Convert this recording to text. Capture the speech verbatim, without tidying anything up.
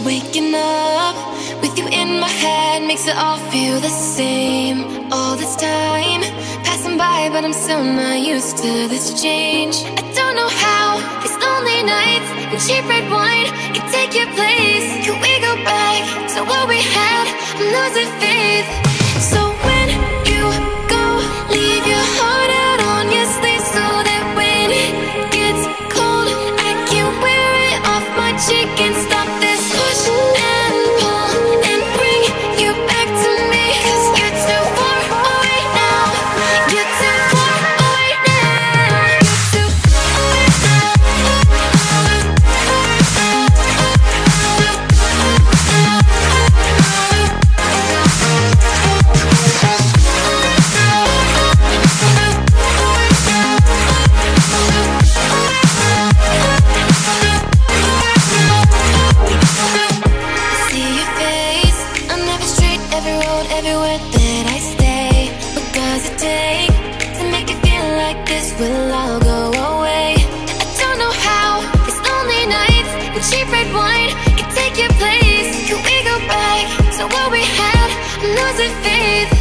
Waking up with you in my head makes it all feel the same. All this time passing by, but I'm still not used to this change. I don't know how these lonely nights and cheap red wine can take your place. Can we go back to what we had? I'm losing faith. So when you go, leave your heart out on your sleeve, so that when it gets cold, I can wear it off my cheek and stop this push and pull and bring you back to me. Cause you're too far away now. You're too far away now. You're too everywhere that I stay. What does it take to make it feel like this will all go away? I don't know how these lonely nights and cheap red wine can take your place. Can we go back to what we had? I'm losing faith.